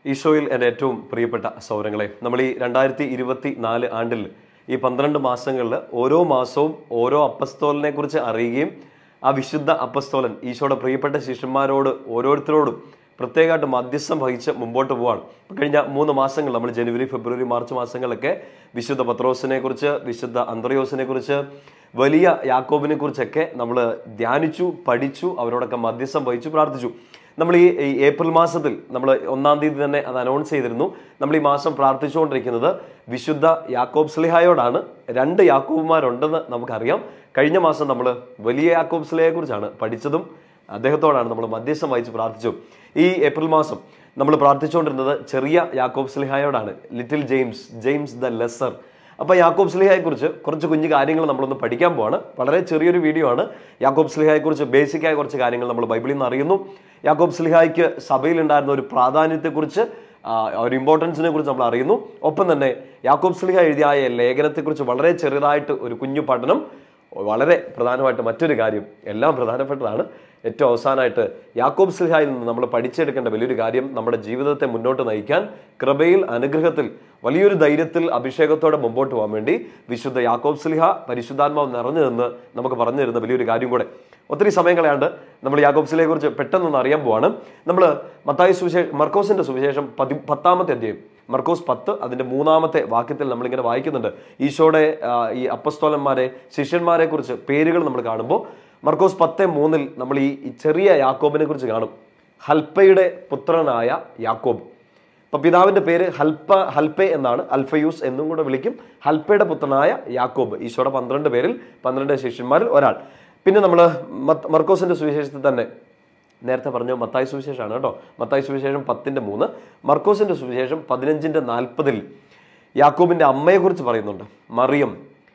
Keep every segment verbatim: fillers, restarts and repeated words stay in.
ഈശോയിൽ എൻ്റെ ഏറ്റവും പ്രിയപ്പെട്ട സൗരങ്ങളെ, നമ്മൾ ഈ രണ്ടായിരത്തി ഇരുപത്തി നാല് ആണ്ടിൽ ഈ പന്ത്രണ്ട് മാസങ്ങളിൽ ഓരോ മാസവും ഓരോ അപ്പസ്തോലനെ കുറിച്ച് അറിയുകയും ആ വിശുദ്ധ അപ്പസ്തോലൻ ഈശോയുടെ പ്രിയപ്പെട്ട ശിഷ്യന്മാരോട് ഓരോരുത്തരോടും പ്രത്യേകമായിട്ട് മധ്യസ്ഥം വഹിച്ച് മുമ്പോട്ട് പോവാണ്. കഴിഞ്ഞ മൂന്ന് മാസങ്ങൾ നമ്മൾ ജനുവരി ഫെബ്രുവരി മാർച്ച് മാസങ്ങളിലൊക്കെ വിശുദ്ധ പത്രോസിനെ കുറിച്ച്, വിശുദ്ധ അന്ത്രയോസിനെ കുറിച്ച്, വലിയ യാക്കോബിനെ കുറിച്ചൊക്കെ നമ്മൾ ധ്യാനിച്ചു, പഠിച്ചു, അവരോടൊക്കെ മധ്യസ്ഥം വഹിച്ചു, പ്രാർത്ഥിച്ചു. നമ്മൾ ഈ ഏപ്രിൽ മാസത്തിൽ നമ്മൾ ഒന്നാം തീയതി തന്നെ അത് അനൗൺസ് ചെയ്തിരുന്നു. നമ്മൾ ഈ മാസം പ്രാർത്ഥിച്ചുകൊണ്ടിരിക്കുന്നത് വിശുദ്ധ യാക്കോബ് സ്ലിഹായോടാണ്. രണ്ട് യാക്കോബുമാരുണ്ടെന്ന് നമുക്കറിയാം. കഴിഞ്ഞ മാസം നമ്മൾ വലിയ യാക്കോബ് സ്ലിഹയെ കുറിച്ചാണ് പഠിച്ചതും അദ്ദേഹത്തോടാണ് നമ്മൾ മധ്യസ്ഥം വഹിച്ച് പ്രാർത്ഥിച്ചു. ഈ ഏപ്രിൽ മാസം നമ്മൾ പ്രാർത്ഥിച്ചുകൊണ്ടിരുന്നത് ചെറിയ യാക്കോബ് സ്ലിഹായോടാണ്, little James, James the lesser. അപ്പോൾ യാക്കോബ് സ്ലിഹായെ കുറിച്ച് കുറച്ച് കുഞ്ഞു കാര്യങ്ങൾ നമ്മളൊന്ന് പഠിക്കാൻ പോവാണ്. വളരെ ചെറിയൊരു വീഡിയോ ആണ്. യാക്കോബ് സ്ലിഹായെ കുറിച്ച് ബേസിക്കായ കുറച്ച് കാര്യങ്ങൾ നമ്മൾ ബൈബിളിൽ നിന്ന് അറിയുന്നു. യാക്കോബ് സ്ലിഹായ്ക്ക് സഭയിൽ ഉണ്ടായിരുന്ന ഒരു പ്രാധാന്യത്തെക്കുറിച്ച്, ഒരു ഇമ്പോർട്ടൻസിനെ കുറിച്ച് നമ്മൾ അറിയുന്നു. ഒപ്പം തന്നെ യാക്കോബ് സ്ലിഹ എഴുതിയ ലേഖനത്തെക്കുറിച്ച് വളരെ ചെറുതായിട്ട് ഒരു കുഞ്ഞു പഠനം. വളരെ പ്രധാനമായിട്ട് മറ്റൊരു കാര്യം, എല്ലാം പ്രധാനപ്പെട്ടതാണ്. ഏറ്റവും അവസാനമായിട്ട് യാക്കോബ് സ്ലിഹായിൽ നിന്ന് നമ്മൾ പഠിച്ചെടുക്കേണ്ട വലിയൊരു കാര്യം, നമ്മുടെ ജീവിതത്തെ മുന്നോട്ട് നയിക്കാൻ കൃപയിൽ, അനുഗ്രഹത്തിൽ, വലിയൊരു ധൈര്യത്തിൽ, അഭിഷേകത്തോടെ മുമ്പോട്ട് പോകാൻ വേണ്ടി വിശുദ്ധ യാക്കോബ് സ്ലിഹ പരിശുദ്ധാത്മാവ് നിറഞ്ഞു നിന്ന് നമുക്ക് പറഞ്ഞു തരുന്ന വലിയൊരു കാര്യം കൂടെ. ഒത്തിരി സമയം കളയാണ്ട് നമ്മൾ യാക്കോബ് സ്ലിഹയെ കുറിച്ച് പെട്ടെന്നൊന്ന് അറിയാൻ പോവാണ്. നമ്മൾ മത്തായി സുവിശേഷം, മർക്കോസിന്റെ സുവിശേഷം പതി പത്താമത്തെ അധ്യായം, മർക്കോസ് പത്ത് അതിന്റെ മൂന്നാമത്തെ വാക്യത്തിൽ നമ്മളിങ്ങനെ വായിക്കുന്നുണ്ട്. ഈശോയുടെ ഈ അപ്പസ്തോലന്മാരെ, ശിഷ്യന്മാരെ കുറിച്ച് പേരുകൾ നമ്മൾ കാണുമ്പോൾ മർക്കോസ് പത്ത് മൂന്നിൽ നമ്മൾ ഈ ചെറിയ യാക്കോബിനെ കുറിച്ച് കാണും. ഹൽപ്പയുടെ പുത്രനായ യാക്കോബ്. അപ്പൊ പിതാവിന്റെ പേര് ഹൽപ്പ ഹൽപ്പെ എന്നാണ്, അൽഫയൂസ് എന്നും കൂടെ വിളിക്കും. ഹൽപ്പയുടെ പുത്രനായ യാക്കോബ്, ഈശോയുടെ പന്ത്രണ്ട് പേരിൽ പന്ത്രണ്ട് ശിഷ്യന്മാരിൽ ഒരാൾ. പിന്നെ നമ്മൾ മർക്കോസിന്റെ സുവിശേഷത്തിൽ തന്നെ നേരത്തെ പറഞ്ഞു മത്തായി സുവിശേഷമാണ് കേട്ടോ. മത്തായി സുവിശേഷം പത്തിന്റെ മൂന്ന്, മർക്കോസിന്റെ സുവിശേഷം പതിനഞ്ചിന്റെ നാൽപ്പതിൽ യാക്കോബിന്റെ അമ്മയെ കുറിച്ച് പറയുന്നുണ്ട്. മറിയം,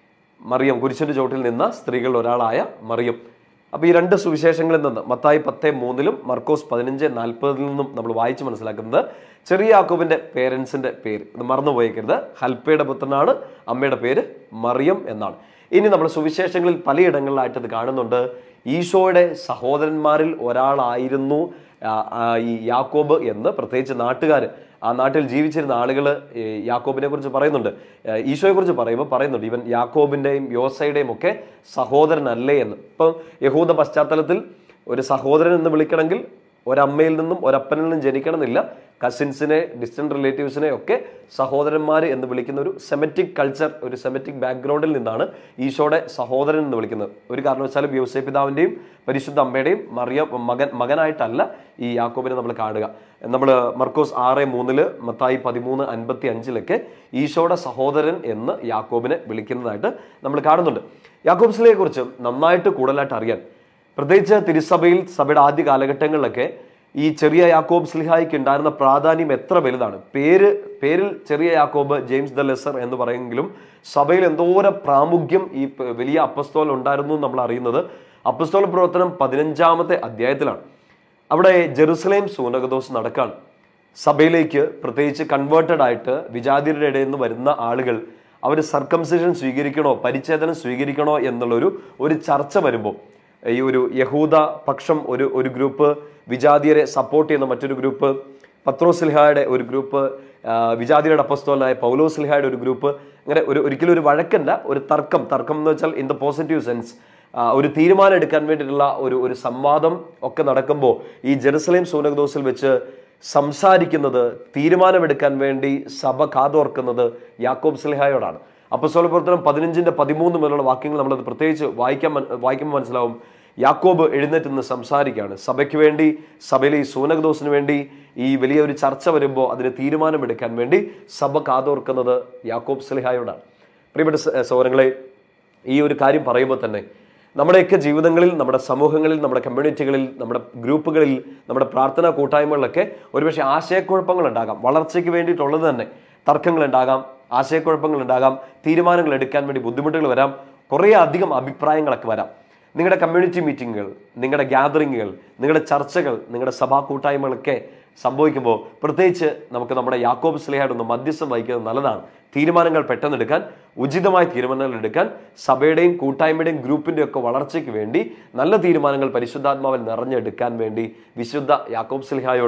മറിയം കുരിശിന്റെ ചോട്ടിൽ നിന്ന സ്ത്രീകളിൽ ഒരാളായ മറിയം. അപ്പൊ ഈ രണ്ട് സുവിശേഷങ്ങളിൽ നിന്ന്, മത്തായി പത്തേ മൂന്നിലും മർക്കോസ് പതിനഞ്ച് നാൽപ്പതിൽ നിന്നും നമ്മൾ വായിച്ച് മനസ്സിലാക്കുന്നത് ചെറിയ യാക്കോബിന്റെ പേരൻസിന്റെ പേര് ഇത് മറന്നുപോയേക്കരുത്. ഹൽപ്പയുടെ പുത്രനാണ്, അമ്മയുടെ പേര് മറിയം എന്നാണ്. ഇനി നമ്മൾ സുവിശേഷങ്ങളിൽ പലയിടങ്ങളിലായിട്ട് ഇത് കാണുന്നുണ്ട്. ഈശോയുടെ സഹോദരന്മാരിൽ ഒരാളായിരുന്നു ഈ യാക്കോബ് എന്ന് പ്രത്യേകിച്ച് നാട്ടുകാർ, ആ നാട്ടിൽ ജീവിച്ചിരുന്ന ആളുകൾ യാക്കോബിനെ കുറിച്ച് പറയുന്നുണ്ട്. ഈശോയെ കുറിച്ച് പറയുമ്പോൾ പറയുന്നുണ്ട് ഇവൻ യാക്കോബിന്റെയും യോസയുടെയും ഒക്കെ സഹോദരനല്ലേ എന്ന്. ഇപ്പം യഹൂദ പശ്ചാത്തലത്തിൽ ഒരു സഹോദരൻ എന്ന് വിളിക്കണമെങ്കിൽ ഒരമ്മയിൽ നിന്നും ഒരപ്പനിൽ നിന്നും ജനിക്കണമെന്നില്ല. കസിൻസിനെ, ഡിസ്റ്റന്റ് റിലേറ്റീവ്സിനെ ഒക്കെ സഹോദരന്മാർ എന്ന് വിളിക്കുന്ന ഒരു സെമറ്റിക് കൾച്ചർ, ഒരു സെമറ്റിക് ബാക്ക്ഗ്രൗണ്ടിൽ നിന്നാണ് ഈശോയുടെ സഹോദരൻ എന്ന് വിളിക്കുന്നത്. ഒരു കാരണവശാലും യോസേപ്പ് പിതാവിൻ്റെയും പരിശുദ്ധ അമ്മയുടെയും മറിയ മകൻ മകനായിട്ടല്ല ഈ യാക്കോബിനെ നമ്മൾ കാണുക. നമ്മൾ മർക്കോസ് ആറ് മൂന്നില്, മത്തായി പതിമൂന്ന് അൻപത്തി അഞ്ചിലൊക്കെ ഈശോയുടെ സഹോദരൻ എന്ന് യാക്കോബിനെ വിളിക്കുന്നതായിട്ട് നമ്മൾ കാണുന്നുണ്ട്. യാക്കോബ് സ്ലിഹയെ കുറിച്ച് നന്നായിട്ട് കൂടുതലായിട്ട് അറിയാൻ, പ്രത്യേകിച്ച് തിരുസഭയിൽ സഭയുടെ ആദ്യ കാലഘട്ടങ്ങളിലൊക്കെ ഈ ചെറിയ യാക്കോബ് സ്ലിഹായ്ക്ക് ഉണ്ടായിരുന്ന പ്രാധാന്യം എത്ര വലുതാണ്. പേര് പേരിൽ ചെറിയ യാക്കോബ്, ജെയിംസ് ദ ലെസർ എന്ന് പറയുമെങ്കിലും സഭയിൽ എന്തോരം പ്രാമുഖ്യം ഈ വലിയ അപ്പസ്തോലൻ ഉണ്ടായിരുന്നു നമ്മൾ അറിയുന്നത് അപ്പസ്തോല പ്രവർത്തനം പതിനഞ്ചാമത്തെ അധ്യായത്തിലാണ്. അവിടെ ജെറുസലേം സൂനകദോസ് നടക്കാണ്. സഭയിലേക്ക് പ്രത്യേകിച്ച് കൺവേർട്ടഡ് ആയിട്ട് വിജാതിയുടെ ഇടയിൽ നിന്ന് വരുന്ന ആളുകൾ അവർ സർക്കംസിഷൻ സ്വീകരിക്കണോ, പരിച്ഛേദനം സ്വീകരിക്കണോ എന്നുള്ളൊരു ഒരു ചർച്ച വരുമ്പോൾ ഈ ഒരു യഹൂദ പക്ഷം ഒരു ഒരു ഗ്രൂപ്പ്, വിജാതിയരെ സപ്പോർട്ട് ചെയ്യുന്ന മറ്റൊരു ഗ്രൂപ്പ്, പത്രോസ് സ്ലിഹായുടെ ഒരു ഗ്രൂപ്പ്, വിജാതിയുടെ അപ്പസ്തോലനായ പൗലോസ് സ്ലിഹായുടെ ഒരു ഗ്രൂപ്പ്, അങ്ങനെ ഒരു ഒരിക്കലും ഒരു വഴക്കല്ല, ഒരു തർക്കം. തർക്കം എന്ന് വെച്ചാൽ ഇൻ ദ പോസിറ്റീവ് സെൻസ്, ഒരു തീരുമാനം എടുക്കാൻ വേണ്ടിയിട്ടുള്ള ഒരു ഒരു സംവാദം ഒക്കെ നടക്കുമ്പോൾ ഈ ജെറുസലേം സൂനകദോസിൽ വെച്ച് സംസാരിക്കുന്നത്, തീരുമാനമെടുക്കാൻ വേണ്ടി സഭ കാതോർക്കുന്നത് യാക്കോബ് സ്ലിഹായോടാണ്. അപ്പസ്തോല പ്രവർത്തനം പതിനഞ്ചിന്റെ പതിമൂന്ന് മുതലുള്ള വാക്യങ്ങൾ നമ്മളത് പ്രത്യേകിച്ച് വായിക്കാൻ വായിക്കുമ്പോൾ മനസ്സിലാവും. യാക്കോബ് എഴുന്നേറ്റ് നിന്ന് സംസാരിക്കുകയാണ് സഭയ്ക്ക് വേണ്ടി, സഭയിലെ ഈ സൂനകദോസിന് വേണ്ടി ഈ വലിയ ഒരു ചർച്ച വരുമ്പോൾ അതിന് തീരുമാനമെടുക്കാൻ വേണ്ടി സഭ കാതോർക്കുന്നത് യാക്കോബ് സ്ലിഹായോടാണ്. പ്രിയപ്പെട്ട സഹോദരങ്ങളെ, ഈ ഒരു കാര്യം പറയുമ്പോൾ തന്നെ നമ്മുടെയൊക്കെ ജീവിതങ്ങളിൽ, നമ്മുടെ സമൂഹങ്ങളിൽ, നമ്മുടെ കമ്മ്യൂണിറ്റികളിൽ, നമ്മുടെ ഗ്രൂപ്പുകളിൽ, നമ്മുടെ പ്രാർത്ഥനാ കൂട്ടായ്മകളിലൊക്കെ ഒരുപക്ഷെ ആശയക്കുഴപ്പങ്ങൾ ഉണ്ടാകാം. വളർച്ചയ്ക്ക് വേണ്ടിയിട്ടുള്ളത് തന്നെ തർക്കങ്ങൾ ഉണ്ടാകാം, ആശയക്കുഴപ്പങ്ങൾ ഉണ്ടാകാം, തീരുമാനങ്ങൾ എടുക്കാൻ വേണ്ടി ബുദ്ധിമുട്ടുകൾ വരാം, കുറേ അധികം അഭിപ്രായങ്ങളൊക്കെ വരാം. നിങ്ങളുടെ കമ്മ്യൂണിറ്റി മീറ്റിങ്ങുകൾ, നിങ്ങളുടെ ഗ്യാതറിങ്ങുകൾ, നിങ്ങളുടെ ചർച്ചകൾ, നിങ്ങളുടെ സഭാ കൂട്ടായ്മകളൊക്കെ സംഭവിക്കുമ്പോൾ പ്രത്യേകിച്ച് നമുക്ക് നമ്മുടെ യാക്കോബ് സ്ലിഹായോടൊന്ന് മധ്യസ്ഥം വഹിക്കുന്നത് നല്ലതാണ്. തീരുമാനങ്ങൾ പെട്ടെന്നെടുക്കാൻ, ഉചിതമായ തീരുമാനങ്ങൾ എടുക്കാൻ, സഭയുടെയും കൂട്ടായ്മയുടെയും ഗ്രൂപ്പിന്റെ ഒക്കെ വളർച്ചയ്ക്ക് വേണ്ടി നല്ല തീരുമാനങ്ങൾ പരിശുദ്ധാത്മാവിൽ നിറഞ്ഞെടുക്കാൻ വേണ്ടി വിശുദ്ധ യാക്കോബ് സ്ലിഹായോട്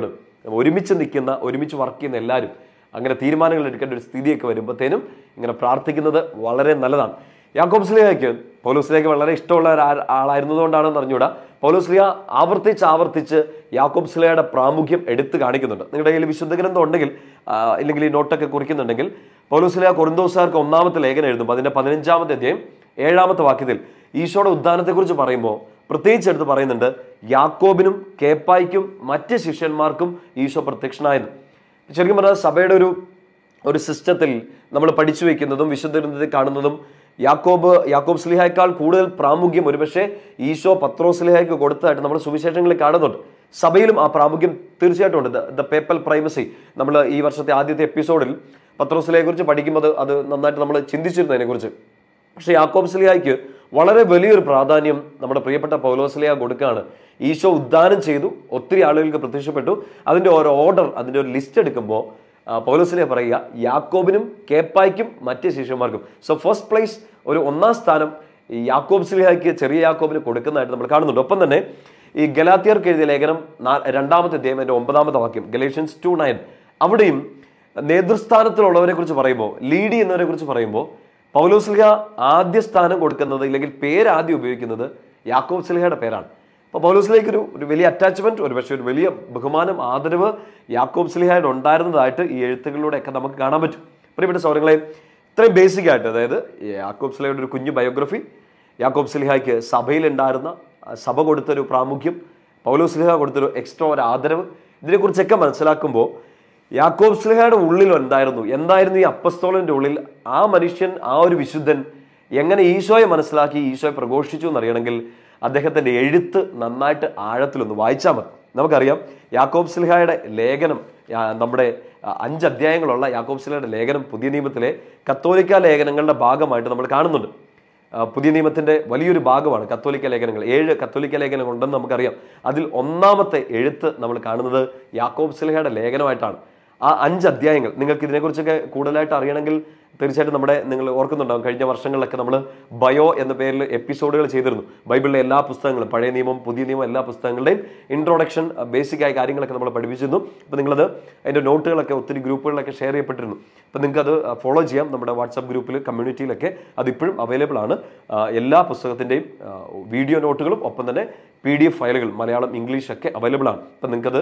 ഒരുമിച്ച് നിൽക്കുന്ന, ഒരുമിച്ച് വർക്ക് ചെയ്യുന്ന എല്ലാവരും അങ്ങനെ തീരുമാനങ്ങൾ എടുക്കേണ്ട ഒരു സ്ഥിതിയൊക്കെ വരുമ്പോഴത്തേനും ഇങ്ങനെ പ്രാർത്ഥിക്കുന്നത് വളരെ നല്ലതാണ്. യാക്കോബ് സ്ലീഹയ്ക്ക് പൗലോസ് സ്ലീഹയ്ക്ക് വളരെ ഇഷ്ടമുള്ള ഒരു ആളായിരുന്നതുകൊണ്ടാണെന്ന് അറിഞ്ഞൂടാ, പൗലോസ് സ്ലീഹ ആവർത്തിച്ച് ആവർത്തിച്ച് യാക്കോബ് സ്ലീഹയുടെ പ്രാമുഖ്യം എടുത്തു കാണിക്കുന്നുണ്ട്. നിങ്ങളുടെ കയ്യിൽ വിശുദ്ധ ഗ്രന്ഥം ഉണ്ടെങ്കിൽ, ഇല്ലെങ്കിൽ ഈ നോട്ടൊക്കെ കുറിക്കുന്നുണ്ടെങ്കിൽ, പൗലോസ് സ്ലീഹ കൊരിന്തോസുകാർക്ക് ഒന്നാമത്തെ ലേഖനം എഴുതുമ്പോൾ അതിന്റെ പതിനഞ്ചാമത്തെ അധ്യായം ഏഴാമത്തെ വാക്യത്തിൽ ഈശോയുടെ ഉദ്ധാനത്തെക്കുറിച്ച് പറയുമ്പോൾ പ്രത്യേകിച്ച് എടുത്ത് പറയുന്നുണ്ട്, യാക്കോബിനും കേപ്പായ്ക്കും മറ്റ് ശിഷ്യന്മാർക്കും ഈശോ പ്രത്യക്ഷനായെന്ന്. ശരിക്കും പറഞ്ഞാൽ സഭയുടെ ഒരു ഒരു സിസ്റ്റത്തിൽ നമ്മൾ പഠിച്ചു വെക്കുന്നതും വിശുദ്ധ ഗ്രന്ഥത്തിൽ കാണുന്നതും യാക്കോബ് യാക്കോബ് സ്ലീഹയേക്കാൾ കൂടുതൽ പ്രാമുഖ്യം ഒരുപക്ഷെ ഈശോ പത്രോസ് സ്ലീഹയ്ക്ക് കൊടുത്തതായിട്ട് നമ്മൾ സുവിശേഷങ്ങളിൽ കാണുന്നുണ്ട്. സഭയിലും ആ പ്രാമുഖ്യം തീർച്ചയായിട്ടും ഉണ്ട്. ദ പേപ്പൽ പ്രൈമസി, നമ്മൾ ഈ വർഷത്തെ ആദ്യത്തെ എപ്പിസോഡിൽ പത്രോസ് സ്ലീഹയെ കുറിച്ച് പഠിക്കുമ്പോൾ അത് നന്നായിട്ട് നമ്മൾ ചിന്തിച്ചിരുന്നു അതിനെക്കുറിച്ച്. പക്ഷെ യാക്കോബ് സ്ലീഹയ്ക്ക് വളരെ വലിയൊരു പ്രാധാന്യം നമ്മുടെ പ്രിയപ്പെട്ട പൗലോസ് സ്ലീഹ കൊടുക്കുകയാണ്. ഈശോ ഉദ്ധാനം ചെയ്തു, ഒത്തിരി ആളുകൾക്ക് പ്രത്യക്ഷപ്പെട്ടു, അതിന്റെ ഒരു ഓർഡർ, അതിന്റെ ഒരു ലിസ്റ്റ് എടുക്കുമ്പോൾ പൗലോസ് സ്ലീഹ പറയുക യാക്കോബിനും കേപ്പായ്ക്കും മറ്റ് ശിഷ്യന്മാർക്കും. സോ ഫസ്റ്റ് പ്ലേസ്, ഒരു ഒന്നാം സ്ഥാനം ഈ യാക്കോബ് സ്ലീഹയ്ക്ക്, ചെറിയ യാക്കോബിന് കൊടുക്കുന്നതായിട്ട് നമ്മൾ കാണുന്നുണ്ട്. ഒപ്പം തന്നെ ഈ ഗലാത്യർക്ക് എഴുതിയ ലേഖനം രണ്ടാമത്തെ അധ്യായം അതിന്റെ ഒമ്പതാമത്തെ വാക്യം, ഗലേഷ്യൻസ് ടു നയൻ, അവിടെയും നേതൃസ്ഥാനത്തിലുള്ളവരെ കുറിച്ച് പറയുമ്പോൾ, ലീഡ് ചെയ്യുന്നവരെ കുറിച്ച് പറയുമ്പോൾ പൗലോസ് സ്ലീഹ ആദ്യ സ്ഥാനം കൊടുക്കുന്നത്, ഇല്ലെങ്കിൽ പേര് ആദ്യം ഉപയോഗിക്കുന്നത് യാക്കോബ് സ്ലീഹയുടെ പേരാണ്. അപ്പോൾ പൗലോസ് സ്ലീഹയ്ക്ക് ഒരു ഒരു വലിയ അറ്റാച്ച്മെന്റ്, ഒരു പക്ഷേ ഒരു വലിയ ബഹുമാനം, ആദരവ് യാക്കോബ് സ്ലീഹയോട് ഉണ്ടായിരുന്നതായിട്ട് ഈ എഴുത്തുകളിലൂടെയൊക്കെ നമുക്ക് കാണാൻ പറ്റും. പ്രിയപ്പെട്ട സഹോദരങ്ങളെ, ഇത്രയും ബേസിക് ആയിട്ട്, അതായത് യാക്കോബ് സ്ലീഹയുടെ ഒരു കുഞ്ഞു ബയോഗ്രഫി, യാക്കോബ് സ്ലീഹയ്ക്ക് സഭയിലുണ്ടായിരുന്ന സഭ കൊടുത്തൊരു പ്രാമുഖ്യം, പൗലോസ് സ്ലീഹ കൊടുത്തൊരു എക്സ്ട്രാ ഒരു ആദരവ്, ഇതിനെക്കുറിച്ചൊക്കെ മനസ്സിലാക്കുമ്പോൾ യാക്കോബ് സ്ലീഹയുടെ ഉള്ളിൽ എന്തായിരുന്നു എന്തായിരുന്നു ഈ അപ്പസ്തോലന്റെ ഉള്ളിൽ ആ മനുഷ്യൻ, ആ ഒരു വിശുദ്ധൻ എങ്ങനെ ഈശോയെ മനസ്സിലാക്കി ഈശോയെ പ്രഘോഷിച്ചു എന്നറിയണമെങ്കിൽ അദ്ദേഹത്തിന്റെ എഴുത്ത് നന്നായിട്ട് ആഴത്തിലൊന്ന് വായിച്ചാൽ മതി. നമുക്കറിയാം യാക്കോബ് സ്ലീഹയുടെ ലേഖനം, നമ്മുടെ അഞ്ച് അധ്യായങ്ങളുള്ള യാക്കോബ് സ്ലീഹയുടെ ലേഖനം പുതിയ നിയമത്തിലെ കത്തോലിക്ക ലേഖനങ്ങളുടെ ഭാഗമായിട്ട് നമ്മൾ കാണുന്നുണ്ട്. പുതിയ നിയമത്തിന്റെ വലിയൊരു ഭാഗമാണ് കത്തോലിക്ക ലേഖനങ്ങൾ. ഏഴ് കത്തോലിക്ക ലേഖനങ്ങൾ ഉണ്ടെന്ന് നമുക്കറിയാം. അതിൽ ഒന്നാമത്തെ എഴുത്ത് നമ്മൾ കാണുന്നത് യാക്കോബ് സ്ലീഹയുടെ ലേഖനമായിട്ടാണ്. ആ അഞ്ച് അധ്യായങ്ങൾ, നിങ്ങൾക്ക് ഇതിനെക്കുറിച്ചൊക്കെ കൂടുതലായിട്ട് അറിയണമെങ്കിൽ തീർച്ചയായിട്ടും നമ്മുടെ, നിങ്ങൾ ഓർക്കുന്നുണ്ടാവും, കഴിഞ്ഞ വർഷങ്ങളിലൊക്കെ നമ്മൾ ബയോ എന്ന പേരിൽ എപ്പിസോഡുകൾ ചെയ്തിരുന്നു. ബൈബിളിലെ എല്ലാ പുസ്തകങ്ങളും, പഴയ നിയമം പുതിയ നിയമം എല്ലാ പുസ്തകങ്ങളുടെയും ഇൻട്രൊഡക്ഷൻ, ബേസിക് ആയ കാര്യങ്ങളൊക്കെ നമ്മൾ പഠിപ്പിച്ചിരുന്നു. അപ്പോൾ നിങ്ങളത് അതിൻ്റെ നോട്ടുകളൊക്കെ ഒത്തിരി ഗ്രൂപ്പുകളിലൊക്കെ ഷെയർ ചെയ്യപ്പെട്ടിരുന്നു. അപ്പോൾ നിങ്ങൾക്ക് അത് ഫോളോ ചെയ്യാം. നമ്മുടെ വാട്സാപ്പ് ഗ്രൂപ്പിൽ, കമ്മ്യൂണിറ്റിയിലൊക്കെ അതിപ്പോഴും അവൈലബിൾ ആണ്. എല്ലാ പുസ്തകത്തിൻ്റെയും വീഡിയോ നോട്ടുകളും ഒപ്പം തന്നെ പി ഡി എഫ് ഫയലുകൾ മലയാളം, ഇംഗ്ലീഷ് ഒക്കെ അവൈലബിൾ ആണ്. അപ്പം നിങ്ങൾക്കത്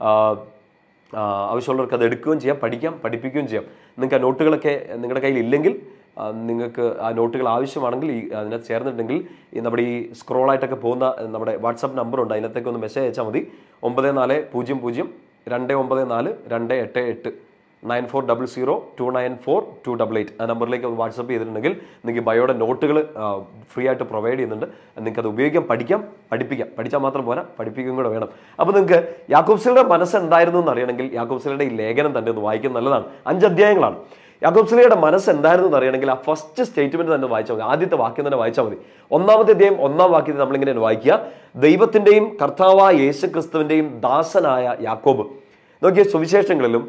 ആവശ്യമുള്ളവർക്ക് അത് എടുക്കുകയും ചെയ്യാം, പഠിക്കാം, പഠിപ്പിക്കുകയും ചെയ്യാം. നിങ്ങൾക്ക് ആ നോട്ടുകളൊക്കെ നിങ്ങളുടെ കയ്യിൽ ഇല്ലെങ്കിൽ, നിങ്ങൾക്ക് ആ നോട്ടുകൾ ആവശ്യമാണെങ്കിൽ ഈ അതിനകത്ത് ചേർന്നിട്ടുണ്ടെങ്കിൽ ഈ നമ്മുടെ ഈ സ്ക്രോളായിട്ടൊക്കെ പോകുന്ന നമ്മുടെ വാട്സാപ്പ് നമ്പറുണ്ട്, അതിനകത്തേക്ക് ഒന്ന് മെസ്സേജ് അയച്ചാൽ മതി. ഒമ്പത് നാല് പൂജ്യം പൂജ്യം രണ്ട് ഒമ്പത് നാല് രണ്ട് എട്ട് എട്ട് nine four double zero two nine four two double eight ആ നമ്പറിലേക്ക് ഒന്ന് വാട്സപ്പ് ചെയ്തിട്ടുണ്ടെങ്കിൽ നിങ്ങൾക്ക് ബയോയുടെ നോട്ടുകൾ ഫ്രീ ആയിട്ട് പ്രൊവൈഡ് ചെയ്യുന്നുണ്ട്. നിങ്ങൾക്ക് അത് ഉപയോഗിക്കാം, പഠിക്കാം, പഠിപ്പിക്കാം. പഠിച്ചാൽ മാത്രം പോരാ, പഠിപ്പിക്കുകയും കൂടെ വേണം. അപ്പോൾ നിങ്ങൾക്ക് യാക്കോബ് സ്ലീഹയുടെ മനസ്സ് എന്തായിരുന്നു എന്ന് അറിയണമെങ്കിൽ യാക്കോബ് സ്ലീഹയുടെ ഈ ലേഖനം തന്നെ ഒന്ന് വായിക്കുന്നത് നല്ലതാണ്. അഞ്ച് അധ്യായങ്ങളാണ്. യാക്കോബ് സ്ലീഹയുടെ മനസ്സ് എന്തായിരുന്നു എന്ന് അറിയണമെങ്കിൽ ആ ഫസ്റ്റ് സ്റ്റേറ്റ്മെന്റ് തന്നെ വായിച്ചാൽ മതി, ആദ്യത്തെ വാക്യം തന്നെ വായിച്ചാൽ മതി. ഒന്നാമത്തെ അധ്യായം ഒന്നാം വാക്യത്തിൽ നമ്മളിങ്ങനെ വായിക്കുക, ദൈവത്തിന്റെയും കർത്താവായ യേശു ക്രിസ്തുവിന്റെയും ദാസനായ യാക്കോബ്. നോക്കിയ സുവിശേഷങ്ങളിലും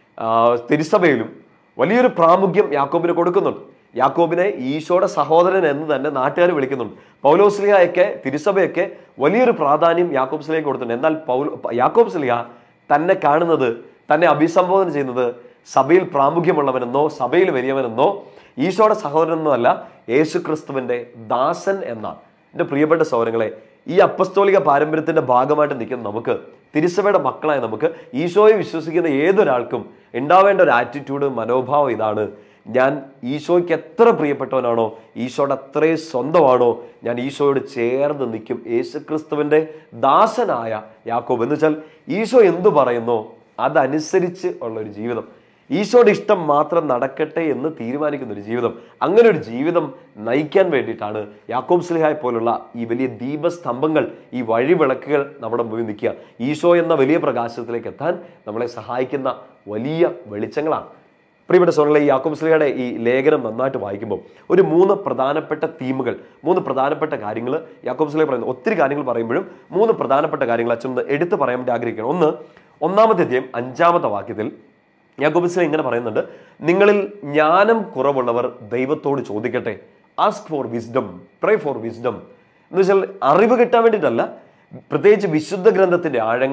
തിരുസഭയിലും വലിയൊരു പ്രാമുഖ്യം യാക്കോബിന് കൊടുക്കുന്നുണ്ട്. യാക്കോബിനെ ഈശോയുടെ സഹോദരൻ എന്ന് തന്നെ നാട്ടുകാർ വിളിക്കുന്നുണ്ട്. പൗലോസ് സ്ലീഹയൊക്കെ, തിരുസഭയൊക്കെ വലിയൊരു പ്രാധാന്യം യാക്കോബ് സ്ലീഹയ്ക്ക് കൊടുത്തിട്ടുണ്ട്. എന്നാൽ പൗൽ യാക്കോബ് സ്ലീഹ തന്നെ കാണുന്നത്, തന്നെ അഭിസംബോധന ചെയ്യുന്നത് സഭയിൽ പ്രാമുഖ്യമുള്ളവനെന്നോ സഭയിൽ വലിയവനെന്നോ ഈശോയുടെ സഹോദരനെന്നോ അല്ല, യേശു ക്രിസ്തുവിന്റെ ദാസൻ എന്നാണ്. എൻ്റെ പ്രിയപ്പെട്ട സഹോദരങ്ങളെ, ഈ അപ്പസ്തോലിക പാരമ്പര്യത്തിന്റെ ഭാഗമായിട്ട് നിൽക്കുന്ന നമുക്ക്, തിരുസഭയുടെ മക്കളായ നമുക്ക്, ഈശോയെ വിശ്വസിക്കുന്ന ഏതൊരാൾക്കും ഉണ്ടാവേണ്ട ഒരു ആറ്റിറ്റ്യൂഡ്, മനോഭാവം ഇതാണ്: ഞാൻ ഈശോയ്ക്ക് എത്ര പ്രിയപ്പെട്ടവനാണോ, ഈശോയുടെ അത്രയും സ്വന്തമാണോ, ഞാൻ ഈശോയോട് ചേർന്ന് നിൽക്കും. യേശു ക്രിസ്തുവിന്റെ ദാസനായ യാക്കോബ് എന്ന് വെച്ചാൽ ഈശോ എന്തു പറയുന്നോ അതനുസരിച്ച് ഉള്ള ഒരു ജീവിതം, ഈശോയുടെ ഇഷ്ടം മാത്രം നടക്കട്ടെ എന്ന് തീരുമാനിക്കുന്ന ഒരു ജീവിതം. അങ്ങനെ ഒരു ജീവിതം നയിക്കാൻ വേണ്ടിയിട്ടാണ് യാക്കോബ് സ്ലീഹയെ പോലുള്ള ഈ വലിയ ദീപസ്തംഭങ്ങൾ, ഈ വഴിവിളക്കുകൾ നമ്മുടെ മുമ്പിൽ നിൽക്കുക. ഈശോ എന്ന വലിയ പ്രകാശത്തിലേക്ക് എത്താൻ നമ്മളെ സഹായിക്കുന്ന വലിയ വെളിച്ചങ്ങളാണ്. പ്രിയപ്പെട്ട സഹോദരങ്ങളെ, ഈ യാക്കോബ് സ്ലീഹയുടെ ഈ ലേഖനം നന്നായിട്ട് വായിക്കുമ്പോൾ ഒരു മൂന്ന് പ്രധാനപ്പെട്ട തീമുകൾ, മൂന്ന് പ്രധാനപ്പെട്ട കാര്യങ്ങൾ യാക്കോബ് സ്ലീഹ പറയുന്നു. ഒത്തിരി കാര്യങ്ങൾ പറയുമ്പോഴും മൂന്ന് പ്രധാനപ്പെട്ട കാര്യങ്ങൾ അച്ഛൻ എടുത്ത് പറയാൻ വേണ്ടി ആഗ്രഹിക്കണം. ഒന്ന്, ഒന്നാമത്തെ അധ്യായം അഞ്ചാമത്തെ വാക്യത്തിൽ യാക്കോബ് സ്ലീഹ ഇങ്ങനെ പറയുന്നുണ്ട്: നിങ്ങളിൽ ജ്ഞാനം കുറവുള്ളവർ ദൈവത്തോട് ചോദിക്കട്ടെ. Ask for wisdom, pray for wisdom. എന്ന് വെച്ചാൽ അറിവ് കിട്ടാൻ വേണ്ടിയിട്ടല്ല, പ്രത്യേകിച്ച് വിശുദ്ധ ഗ്രന്ഥത്തിന്റെ ആഴങ്ങൾ,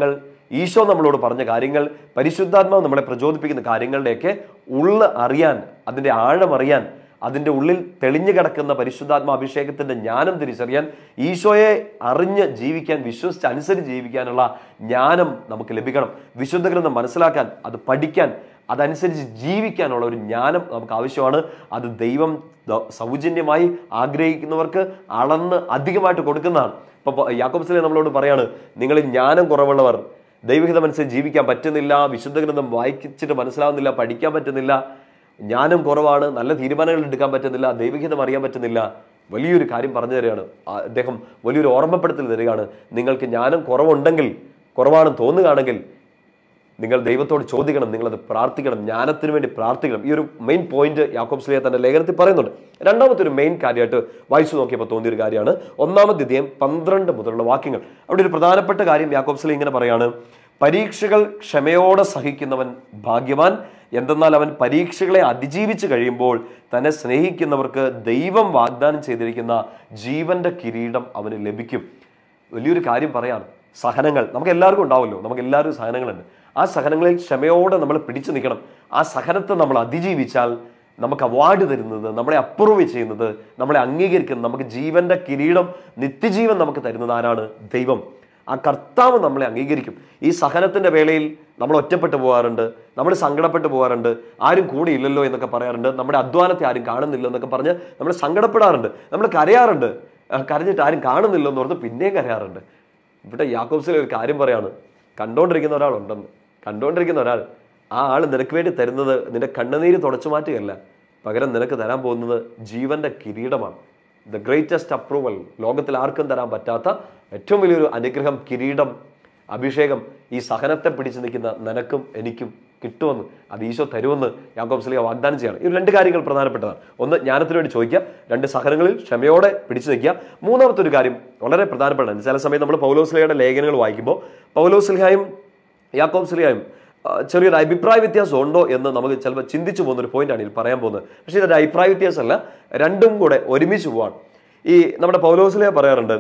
ഈശോ നമ്മളോട് പറഞ്ഞ കാര്യങ്ങൾ, പരിശുദ്ധാത്മാവ് നമ്മളെ പ്രചോദിപ്പിക്കുന്ന കാര്യങ്ങളുടെയൊക്കെ ഉള്ള് അറിയാൻ, അതിൻ്റെ ആഴം അറിയാൻ, അതിൻ്റെ ഉള്ളിൽ തെളിഞ്ഞു കിടക്കുന്ന പരിശുദ്ധാത്മ അഭിഷേകത്തിന്റെ ജ്ഞാനം തിരിച്ചറിയാൻ, ഈശോയെ അറിഞ്ഞ് ജീവിക്കാൻ, വിശ്വസിച്ച് അനുസരിച്ച് ജീവിക്കാനുള്ള ജ്ഞാനം നമുക്ക് ലഭിക്കണം. വിശുദ്ധ ഗ്രന്ഥം മനസ്സിലാക്കാൻ, അത് പഠിക്കാൻ, അതനുസരിച്ച് ജീവിക്കാനുള്ള ഒരു ജ്ഞാനം നമുക്ക് ആവശ്യമാണ്. അത് ദൈവം സൗജന്യമായി ആഗ്രഹിക്കുന്നവർക്ക് അളന്ന് അധികമായിട്ട് കൊടുക്കുന്നതാണ്. ഇപ്പൊ യാക്കോബ് സ്ലീഹ നമ്മളോട് പറയാണ്, നിങ്ങളിൽ ജ്ഞാനം കുറവുള്ളവർ, ദൈവഹിതം അനുസരിച്ച് ജീവിക്കാൻ പറ്റുന്നില്ല, വിശുദ്ധ ഗ്രന്ഥം വായിച്ചിട്ട് മനസ്സിലാവുന്നില്ല, പഠിക്കാൻ പറ്റുന്നില്ല, ജ്ഞാനം കുറവാണ്, നല്ല തീരുമാനങ്ങൾ എടുക്കാൻ പറ്റുന്നില്ല, ദൈവഹിതം അറിയാൻ പറ്റുന്നില്ല, വലിയൊരു കാര്യം പറഞ്ഞു തരികയാണ്. അദ്ദേഹം വലിയൊരു ഓർമ്മപ്പെടുത്തൽ തരികയാണ്. നിങ്ങൾക്ക് ജ്ഞാനം കുറവുണ്ടെങ്കിൽ, കുറവാണെന്ന് തോന്നുകയാണെങ്കിൽ നിങ്ങൾ ദൈവത്തോട് ചോദിക്കണം, നിങ്ങളത് പ്രാർത്ഥിക്കണം, ജ്ഞാനത്തിന് വേണ്ടി പ്രാർത്ഥിക്കണം. ഈ ഒരു മെയിൻ പോയിന്റ് യാക്കോബ് സ്ലീഹ തന്റെ ലേഖനത്തിൽ പറയുന്നുണ്ട്. രണ്ടാമത്തെ ഒരു മെയിൻ കാര്യമായിട്ട് വായിച്ചു നോക്കിയപ്പോൾ തോന്നിയൊരു കാര്യമാണ് ഒന്നാമത്തെ അധ്യായം പന്ത്രണ്ട് മുതലുള്ള വാക്യങ്ങൾ. അവിടെ ഒരു പ്രധാനപ്പെട്ട കാര്യം യാക്കോബ് സ്ലീഹ ഇങ്ങനെ പറയാണ്, പരീക്ഷകൾ ക്ഷമയോടെ സഹിക്കുന്നവൻ ഭാഗ്യവാൻ, എന്തെന്നാൽ അവൻ പരീക്ഷകളെ അതിജീവിച്ച് കഴിയുമ്പോൾ തന്നെ സ്നേഹിക്കുന്നവർക്ക് ദൈവം വാഗ്ദാനം ചെയ്തിരിക്കുന്ന ജീവന്റെ കിരീടം അവന് ലഭിക്കും. വലിയൊരു കാര്യം പറയാണ്, സഹനങ്ങൾ നമുക്ക് എല്ലാവർക്കും ഉണ്ടാവുമല്ലോ, നമുക്ക് എല്ലാവർക്കും സഹനങ്ങളുണ്ട്. ആ സഹനങ്ങളിൽ ക്ഷമയോടെ നമ്മൾ പിടിച്ചു നിൽക്കണം. ആ സഹനത്തെ നമ്മൾ അതിജീവിച്ചാൽ നമുക്ക് അവാർഡ് തരുന്നത്, നമ്മളെ അപ്രൂവ് ചെയ്യുന്നത്, നമ്മളെ അംഗീകരിക്കുന്നത്, നമുക്ക് ജീവന്റെ കിരീടം, നിത്യജീവൻ നമുക്ക് തരുന്നത് ആരാണ്? ദൈവം. ആ കർത്താവ് നമ്മളെ അംഗീകരിക്കും. ഈ സഹനത്തിന്റെ വേളയിൽ നമ്മൾ ഒറ്റപ്പെട്ടു പോകാറുണ്ട്, നമ്മൾ സങ്കടപ്പെട്ടു പോകാറുണ്ട്, ആരും കൂടെ ഇല്ലല്ലോ എന്നൊക്കെ പറയാറുണ്ട്, നമ്മുടെ അധ്വാനത്തെ ആരും കാണുന്നില്ല എന്നൊക്കെ പറഞ്ഞ് നമ്മൾ സങ്കടപ്പെടാറുണ്ട്, നമ്മൾ കരയാറുണ്ട്. കരഞ്ഞിട്ട് ആരും കാണുന്നില്ല എന്ന് ഓർത്ത് പിന്നെയും കരയാറുണ്ട്. ഇവിടെ യാക്കോബ് സ്ലീഹ ഒരു കാര്യം പറയാണ്, കണ്ടുകൊണ്ടിരിക്കുന്ന ഒരാളുണ്ടെന്ന്. കണ്ടുകൊണ്ടിരിക്കുന്ന ഒരാൾ, ആ ആൾ നിനക്ക് വേണ്ടി തരുന്നത് നിന്റെ കണ്ണുനീര് തുടച്ചു മാറ്റുകയല്ല, പകരം നിനക്ക് തരാൻ പോകുന്നത് ജീവന്റെ കിരീടമാണ്. ദ ഗ്രേറ്റസ്റ്റ് അപ്രൂവൽ, ലോകത്തിൽ ആർക്കും തരാൻ പറ്റാത്ത ഏറ്റവും വലിയൊരു അനുഗ്രഹം, കിരീടം, അഭിഷേകം ഈ സഹനത്തെ പിടിച്ചു നിൽക്കുന്ന നിനക്കും എനിക്കും കിട്ടുമെന്ന്, അത് ഈശോ തരുമെന്ന് യാക്കോബ് സ്ലീഹ വാഗ്ദാനം ചെയ്യണം. ഈ രണ്ട് കാര്യങ്ങൾ പ്രധാനപ്പെട്ടതാണ്. ഒന്ന്, ജ്ഞാനത്തിന് വേണ്ടി ചോദിക്കുക. രണ്ട്, സഹനങ്ങളിൽ ക്ഷമയോടെ പിടിച്ചു നിൽക്കുക. മൂന്നാമത്തെ ഒരു കാര്യം വളരെ പ്രധാനപ്പെട്ടതാണ്. ചില സമയം നമ്മൾ പൗലോസ് സ്ലീഹയുടെ ലേഖനങ്ങൾ വായിക്കുമ്പോൾ പൗലോസ് സ്ലീഹയും യാക്കോബ് സ്ലീഹയും ചെറിയൊരു അഭിപ്രായ വ്യത്യാസം ഉണ്ടോ എന്ന് നമുക്ക് ചിലപ്പോൾ ചിന്തിച്ചു പോകുന്ന ഒരു പോയിന്റാണ് ഇതിൽ പറയാൻ പോകുന്നത്. പക്ഷേ ഇതൊരു അഭിപ്രായ വ്യത്യാസമല്ല, രണ്ടും കൂടെ ഒരുമിച്ച് പോവാണ്. ഈ നമ്മുടെ പൗലോസ് സ്ലീഹ പറയാറുണ്ട്,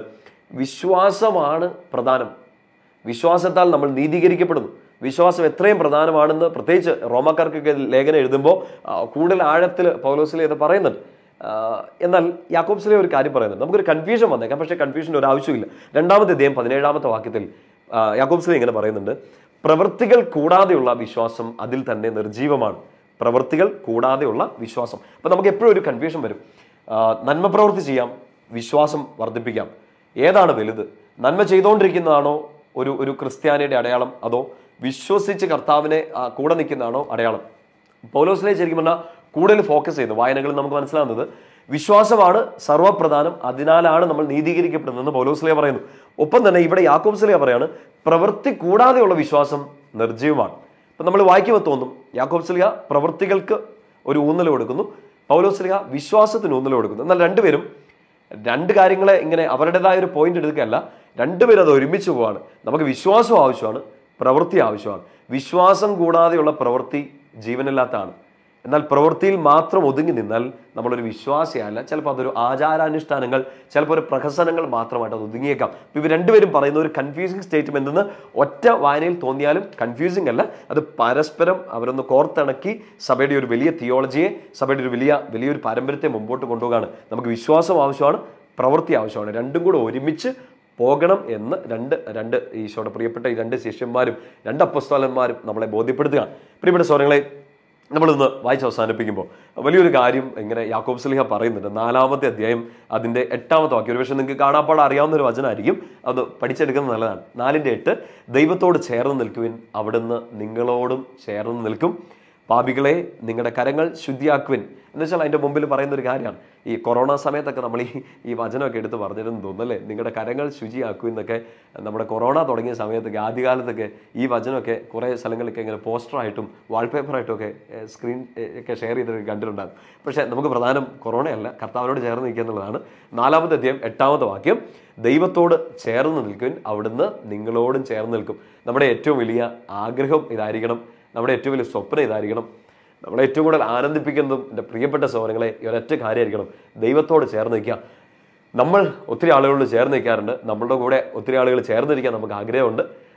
വിശ്വാസമാണ് പ്രധാനം, വിശ്വാസത്താൽ നമ്മൾ നീതീകരിക്കപ്പെടുന്നു. വിശ്വാസം എത്രയും പ്രധാനമാണെന്ന് പ്രത്യേകിച്ച് റോമാക്കാർക്കൊക്കെ ലേഖനം എഴുതുമ്പോൾ കൂടുതൽ ആഴത്തിൽ പൗലോസ് സ്ലീഹ ഇത് പറയുന്നുണ്ട്. എന്നാൽ യാക്കോബ് സ്ലീഹ ഒരു കാര്യം പറയുന്നുണ്ട്, നമുക്കൊരു കൺഫ്യൂഷൻ വന്നേക്കാം, പക്ഷേ കൺഫ്യൂഷൻ്റെ ഒരു ആവശ്യമില്ല. രണ്ടാമത്തെ അധ്യായം പതിനേഴാമത്തെ വാക്യത്തിൽ യാക്കോബ് സ്ലീഹ ഇങ്ങനെ പറയുന്നുണ്ട്, പ്രവൃത്തികൾ കൂടാതെയുള്ള വിശ്വാസം അതിൽ തന്നെ നിർജീവമാണ്. പ്രവൃത്തികൾ കൂടാതെയുള്ള വിശ്വാസം. അപ്പം നമുക്ക് എപ്പോഴും ഒരു കൺഫ്യൂഷൻ വരും. നന്മ പ്രവൃത്തി ചെയ്യാം, വിശ്വാസം വർദ്ധിപ്പിക്കാം, ഏതാണ് വലുത്? നന്മ ചെയ്തുകൊണ്ടിരിക്കുന്നതാണോ ഒരു ഒരു ക്രിസ്ത്യാനിയുടെ അടയാളം, അതോ വിശ്വസിച്ച് കർത്താവിനെ കൂടെ നിൽക്കുന്നതാണോ അടയാളം? പൗലോസ് സ്ലീഹ ശരിക്കും പറഞ്ഞാൽ കൂടുതൽ ഫോക്കസ് ചെയ്യുന്നത്, വായനകളിൽ നമുക്ക് മനസ്സിലാവുന്നത് വിശ്വാസമാണ് സർവ്വപ്രധാനം, അതിനാലാണ് നമ്മൾ നീതീകരിക്കപ്പെടുന്നതെന്ന് പൗലോസ് സ്ലീഹ പറയുന്നു. ഒപ്പം തന്നെ ഇവിടെ യാക്കോബ് സ്ലീഹ പറയാണ്, പ്രവൃത്തി കൂടാതെയുള്ള വിശ്വാസം നിർജ്ജീവമാണ്. അപ്പം നമ്മൾ വായിക്കുമ്പോൾ തോന്നും യാക്കോബ് സ്ലീഹ പ്രവൃത്തികൾക്ക് ഒരു ഊന്നൽ കൊടുക്കുന്നു, പൗലോസ് സ്ലീഹ വിശ്വാസത്തിന് ഊന്നൽ കൊടുക്കുന്നു. എന്നാൽ രണ്ടുപേരും രണ്ട് കാര്യങ്ങളെ ഇങ്ങനെ അവരുടേതായ ഒരു പോയിന്റ് എടുക്കുകയല്ല, രണ്ടുപേരും അത് ഒരുമിച്ച് പോവാണ്. നമുക്ക് വിശ്വാസം ആവശ്യമാണ്, പ്രവൃത്തി ആവശ്യമാണ്. വിശ്വാസം കൂടാതെയുള്ള പ്രവൃത്തി ജീവനില്ലാത്തതാണ്. എന്നാൽ പ്രവൃത്തിയിൽ മാത്രം ഒതുങ്ങി നിന്നാൽ നമ്മളൊരു വിശ്വാസിയല്ല. ചിലപ്പോൾ അതൊരു ആചാരാനുഷ്ഠാനങ്ങൾ, ചിലപ്പോൾ ഒരു പ്രഹസനങ്ങൾ മാത്രമായിട്ട് അത് ഒതുങ്ങിയേക്കാം. ഇവർ രണ്ടുപേരും പറയുന്ന ഒരു കൺഫ്യൂസിങ് സ്റ്റേറ്റ്മെന്റ് എന്ന് ഒറ്റ വായനയിൽ തോന്നിയാലും കൺഫ്യൂസിങ് അല്ല, അത് പരസ്പരം അവരൊന്ന് കോർത്തിണക്കി സഭയുടെ ഒരു വലിയ തിയോളജിയെ, സഭയുടെ ഒരു വലിയ വലിയൊരു പാരമ്പര്യത്തെ മുമ്പോട്ട് കൊണ്ടുപോകാണ്. നമുക്ക് വിശ്വാസം ആവശ്യമാണ്, പ്രവൃത്തി ആവശ്യമാണ്, രണ്ടും കൂടെ ഒരുമിച്ച് പോകണം എന്ന് രണ്ട് രണ്ട് ഈശോയുടെ പ്രിയപ്പെട്ട ഈ രണ്ട് ശിഷ്യന്മാരും രണ്ട് അപ്പോസ്തലന്മാരും നമ്മളെ ബോധ്യപ്പെടുത്തുകയാണ്. പ്രിയപ്പെട്ട സഹോദരങ്ങളെ, നമ്മളിന്ന് വായിച്ച് അവസാനിപ്പിക്കുമ്പോൾ വലിയൊരു കാര്യം ഇങ്ങനെ യാക്കോബ് സ്ലീഹ പറയുന്നുണ്ട്. നാലാമത്തെ അധ്യായം അതിൻ്റെ എട്ടാമത്തെ വാക്യം, ഒരുപക്ഷെ നിങ്ങൾക്ക് കാണാപ്പാട് അറിയാവുന്ന ഒരു വചനമായിരിക്കും, അത് പഠിച്ചെടുക്കുന്നത് നല്ലതാണ്. നാലിൻ്റെ എട്ട്, ദൈവത്തോട് ചേർന്ന് നിൽക്കുവിൻ, അവിടുന്ന് നിങ്ങളോടും ചേർന്ന് നിൽക്കും. പാപികളെ നിങ്ങളുടെ കരങ്ങൾ ശുദ്ധിയാക്കുവിൻ എന്ന് വെച്ചാൽ അതിൻ്റെ മുമ്പിൽ പറയുന്ന ഒരു കാര്യമാണ്. ഈ കൊറോണ സമയത്തൊക്കെ നമ്മൾ ഈ ഈ വചനമൊക്കെ എടുത്ത് പറഞ്ഞിരുന്നു തോന്നുന്നല്ലേ, നിങ്ങളുടെ കരങ്ങൾ ശുചിയാക്കുവിൻ എന്നൊക്കെ. നമ്മുടെ കൊറോണ തുടങ്ങിയ സമയത്തൊക്കെ ആദ്യകാലത്തൊക്കെ ഈ വചനമൊക്കെ കുറേ സ്ഥലങ്ങളിലൊക്കെ ഇങ്ങനെ പോസ്റ്ററായിട്ടും വാൾപേപ്പറായിട്ടും ഒക്കെ സ്ക്രീൻ ഒക്കെ ഷെയർ ചെയ്തിട്ട് കണ്ടിട്ടുണ്ടാകും. പക്ഷേ നമുക്ക് പ്രധാനം കൊറോണയല്ല, കർത്താവിനോട് ചേർന്ന് നിൽക്കുക എന്നുള്ളതാണ്. നാലാമത്തെ അധ്യായം എട്ടാമത്തെ വാക്യം, ദൈവത്തോട് ചേർന്ന് നിൽക്കുവിൻ, അവിടുന്ന് നിങ്ങളോടും ചേർന്ന് നിൽക്കും. നമ്മുടെ ഏറ്റവും വലിയ ആഗ്രഹം ഇതായിരിക്കണം, നമ്മുടെ ഏറ്റവും വലിയ സ്വപ്നം ഇതായിരിക്കണം, നമ്മളെ ഏറ്റവും കൂടുതൽ ആനന്ദിപ്പിക്കുന്നതും എൻ്റെ പ്രിയപ്പെട്ട സഹോദരങ്ങളെ ഈ ഒരൊറ്റ കാര്യമായിരിക്കണം, ദൈവത്തോട് ചേർന്ന് നിൽക്കുക. നമ്മൾ ഒത്തിരി ആളുകളോട് ചേർന്ന് നിൽക്കാറുണ്ട്, നമ്മളുടെ കൂടെ ഒത്തിരി ആളുകൾ ചേർന്നിരിക്കാൻ നമുക്ക് ആഗ്രഹമുണ്ട്.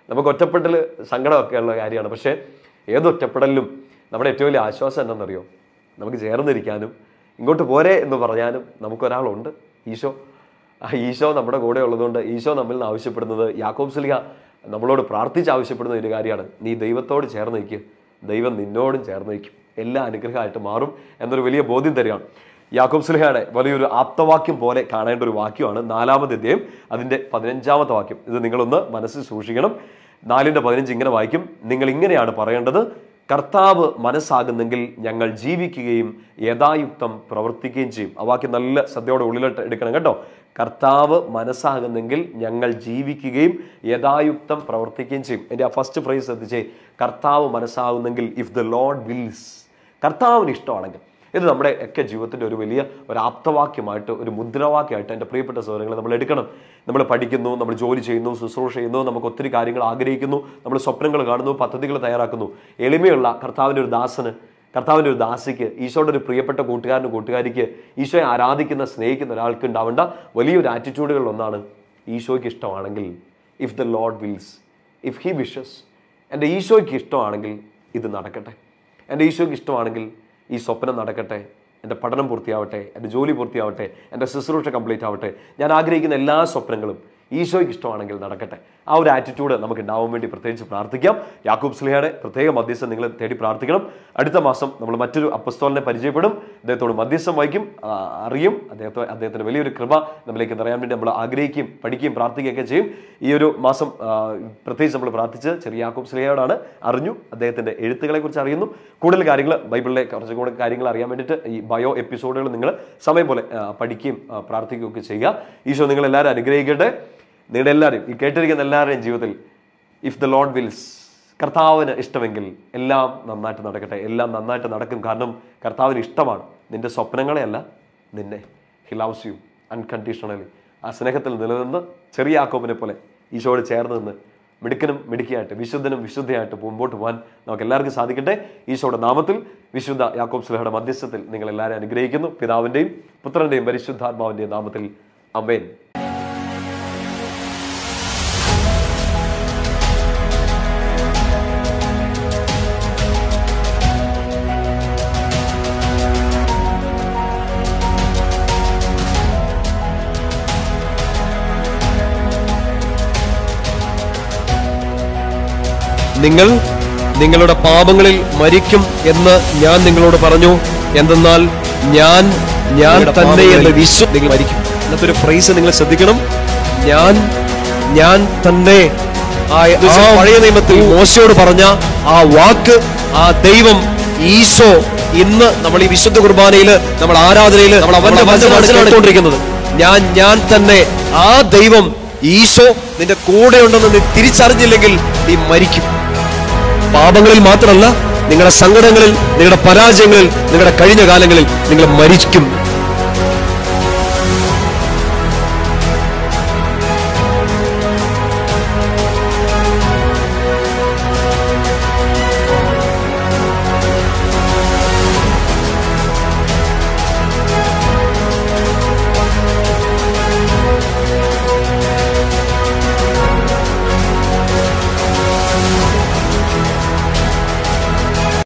നമുക്ക് ഒറ്റപ്പെടൽ സങ്കടമൊക്കെ ഉള്ള കാര്യമാണ്. പക്ഷേ ഏത് ഒറ്റപ്പെടലിലും നമ്മുടെ ഏറ്റവും വലിയ ആശ്വാസം എന്താണെന്നറിയോ? നമുക്ക് ചേർന്നിരിക്കാനും ഇങ്ങോട്ട് പോരെ എന്ന് പറയാനും നമുക്കൊരാളുണ്ട്, ഈശോ. ആ ഈശോ നമ്മുടെ കൂടെ ഉള്ളതുകൊണ്ട് ഈശോ നമ്മിൽ നിന്ന് ആവശ്യപ്പെടുന്നത്, യാക്കോബ് ശ്ലീഹ നമ്മളോട് പ്രാർത്ഥിച്ച് ആവശ്യപ്പെടുന്ന ഒരു കാര്യമാണ്, നീ ദൈവത്തോട് ചേർന്ന് നിൽക്കുക, ദൈവം നിന്നോടും ചേർന്ന് നിൽക്കും, എല്ലാ അനുഗ്രഹമായിട്ട് മാറും എന്നൊരു വലിയ ബോധ്യം തരികയാണ്. യാക്കോബ് ശ്ലീഹയുടെ വലിയൊരു ആപ്തവാക്യം പോലെ കാണേണ്ട ഒരു വാക്യമാണ് നാലാമത്തെ അധ്യായം അതിൻ്റെ പതിനഞ്ചാമത്തെ വാക്യം. ഇത് നിങ്ങളൊന്ന് മനസ്സിൽ സൂക്ഷിക്കണം. നാലിൻ്റെ പതിനഞ്ച് ഇങ്ങനെ വായിക്കും, നിങ്ങൾ ഇങ്ങനെയാണ് പറയേണ്ടത്, കർത്താവ് മനസ്സാകുന്നെങ്കിൽ ഞങ്ങൾ ജീവിക്കുകയും യഥായുക്തം പ്രവർത്തിക്കുകയും ചെയ്യും. ആ വാക്യം നല്ല ശ്രദ്ധയോടെ ഉള്ളിലോട്ട് എടുക്കണം കേട്ടോ. കർത്താവ് മനസ്സാകുന്നെങ്കിൽ ഞങ്ങൾ ജീവിക്കുകയും യഥായുക്തം പ്രവർത്തിക്കുകയും ചെയ്യും. എൻ്റെ ആ ഫസ്റ്റ് ഫ്രേസ് ശ്രദ്ധിച്ചേ, കർത്താവ് മനസ്സാകുന്നെങ്കിൽ, ഇഫ് ദ ലോർഡ് വിൽസ്, കർത്താവിന് ഇഷ്ടമാണെങ്കിൽ. ഇത് നമ്മുടെ ഒക്കെ ജീവിതത്തിൻ്റെ ഒരു വലിയ ഒരു ആപ്തവാക്യമായിട്ട്, ഒരു മുദ്രാവാക്യമായിട്ട് എൻ്റെ പ്രിയപ്പെട്ട സഹോദരങ്ങളെ നമ്മൾ എടുക്കണം. നമ്മൾ പഠിക്കുന്നു, നമ്മൾ ജോലി ചെയ്യുന്നു, ശുശ്രൂഷ ചെയ്യുന്നു, നമുക്ക് ഒത്തിരി കാര്യങ്ങൾ ആഗ്രഹിക്കുന്നു, നമ്മൾ സ്വപ്നങ്ങൾ കാണുന്നു, പദ്ധതികൾ തയ്യാറാക്കുന്നു. എളിമയുള്ള കർത്താവിൻ്റെ ഒരു ദാസന്, കർത്താവിൻ്റെ ഒരു ദാസിക്ക്, ഈശോയുടെ ഒരു പ്രിയപ്പെട്ട കൂട്ടുകാരന് കൂട്ടുകാരിക്ക്, ഈശോയെ ആരാധിക്കുന്ന സ്നേഹിക്കുന്ന ഒരാൾക്ക് ഉണ്ടാവേണ്ട വലിയൊരു ആറ്റിറ്റ്യൂഡുകളിൽ ഒന്നാണ്, ഈശോയ്ക്ക് ഇഷ്ടമാണെങ്കിൽ, if the Lord wills, if he wishes, എൻ്റെ ഈശോയ്ക്ക് ഇഷ്ടമാണെങ്കിൽ ഇത് നടക്കട്ടെ, എൻ്റെ ഈശോയ്ക്ക് ഇഷ്ടമാണെങ്കിൽ ഈ സ്വപ്നം നടക്കട്ടെ, എൻ്റെ പഠനം പൂർത്തിയാവട്ടെ, എൻ്റെ ജോലി പൂർത്തിയാവട്ടെ, എൻ്റെ ശുശ്രൂഷ കംപ്ലീറ്റ് ആവട്ടെ, ഞാൻ ആഗ്രഹിക്കുന്ന എല്ലാ സ്വപ്നങ്ങളും ഈശോയ്ക്ക് ഇഷ്ടമാണെങ്കിൽ നടക്കട്ടെ. ആ ഒരു ആറ്റിറ്റ്യൂഡ് നമുക്ക് ഉണ്ടാവാൻ വേണ്ടി പ്രത്യേകിച്ച് പ്രാർത്ഥിക്കാം. യാക്കോബ് ശ്ലീഹയുടെ പ്രത്യേക മധ്യസ്ഥം നിങ്ങൾ തേടി പ്രാർത്ഥിക്കണം. അടുത്ത മാസം നമ്മൾ മറ്റൊരു അപ്പസ്തോലനെ പരിചയപ്പെടും, അദ്ദേഹത്തോട് മധ്യസ്ഥം വഹിക്കും, അറിയും. അദ്ദേഹത്തെ അദ്ദേഹത്തിന് വലിയൊരു കൃപ നമ്മളിലേക്ക് നിറയാൻ വേണ്ടി നമ്മൾ ആഗ്രഹിക്കുകയും പഠിക്കുകയും പ്രാർത്ഥിക്കുകയൊക്കെ ചെയ്യും. ഈ ഒരു മാസം പ്രത്യേകിച്ച് നമ്മൾ പ്രാർത്ഥിച്ച് ചെറിയ യാക്കോബ് ശ്ലീഹയോടാണ്. അറിഞ്ഞു, അദ്ദേഹത്തിൻ്റെ എഴുത്തുകളെ കുറിച്ച് അറിയുന്നു. കൂടുതൽ കാര്യങ്ങൾ ബൈബിളിലെ കുറച്ചും കൂടെ കാര്യങ്ങൾ അറിയാൻ വേണ്ടിയിട്ട് ഈ ബയോ എപ്പിസോഡുകൾ നിങ്ങൾ സമയം പോലെ പഠിക്കുകയും പ്രാർത്ഥിക്കുകയും ഒക്കെ ചെയ്യുക. ഈശോ നിങ്ങളെല്ലാവരും അനുഗ്രഹിക്കട്ടെ. നിങ്ങളുടെ എല്ലാവരും, ഈ കേട്ടിരിക്കുന്ന എല്ലാവരുടെയും ജീവിതത്തിൽ ഇഫ് ദ ലോർഡ് വിൽസ്, കർത്താവിന് ഇഷ്ടമെങ്കിൽ എല്ലാം നന്നായിട്ട് നടക്കട്ടെ. എല്ലാം നന്നായിട്ട് നടക്കും. കാരണം കർത്താവിന് ഇഷ്ടമാണ് നിന്റെ സ്വപ്നങ്ങളെയല്ല, നിന്നെ. He loves you unconditionally. ആ സ്നേഹത്തിൽ നിലനിന്ന് ചെറിയ യാക്കോബിനെ പോലെ ഈശോയോട് ചേർന്ന് നിന്ന് മിടുക്കനും മിടുക്കിയായിട്ട്, വിശുദ്ധനും വിശുദ്ധയായിട്ട് മുമ്പോട്ട് പോകാൻ നമുക്ക് എല്ലാവർക്കും സാധിക്കട്ടെ. ഈശോയുടെ നാമത്തിൽ, വിശുദ്ധ യാക്കോബ് ശ്ലീഹയുടെ മധ്യസ്ഥത്തിൽ നിങ്ങൾ എല്ലാവരും അനുഗ്രഹിക്കുന്നു. പിതാവിൻ്റെയും പുത്രൻ്റെയും പരിശുദ്ധാത്മാവിൻ്റെയും നാമത്തിൽ ആമേൻ. നിങ്ങൾ നിങ്ങളുടെ പാപങ്ങളിൽ മരിക്കും എന്ന് ഞാൻ നിങ്ങളോട് പറഞ്ഞു. എന്തെന്നാൽ ഞാൻ ഞാൻ തന്നെ എന്ന് വിശ്വ നിങ്ങൾ മരിക്കും. ഇന്നത്തെ ഒരു ഫ്രേസ് നിങ്ങൾ ശ്രദ്ധിക്കണം. ഞാൻ ഞാൻ തന്നെ. പഴയ നിയമത്തിൽ മോശയോട് പറഞ്ഞ ആ വാക്ക്, ആ ദൈവം ഈശോ ഇന്ന് നമ്മൾ ഈ വിശുദ്ധ കുർബാനയിൽ, നമ്മൾ ആരാധനയിൽ നമ്മൾ അവന്റെ വചനമാണ് കേട്ടുകൊണ്ടിരിക്കുന്നത്. ഞാൻ ഞാൻ തന്നെ. ആ ദൈവം ഈശോ നിന്റെ കൂടെ ഉണ്ടെന്ന് നീ തിരിച്ചറിഞ്ഞില്ലെങ്കിൽ നീ മരിക്കും. പാപങ്ങളിൽ മാത്രമല്ല, നിങ്ങളുടെ സങ്കടങ്ങളിൽ, നിങ്ങളുടെ പരാജയങ്ങളിൽ, നിങ്ങളുടെ കഴിഞ്ഞ കാലങ്ങളിൽ നിങ്ങൾ മരിക്കും.